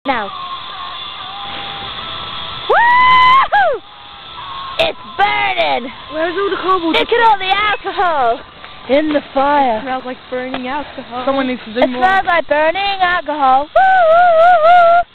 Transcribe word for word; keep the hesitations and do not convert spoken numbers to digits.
Now. Woo! It's burning! Where's all the cardboard? Look at all the alcohol in the fire. It smells like burning alcohol. Someone needs to do It more. smells like burning alcohol. Woo, woo, woo, woo.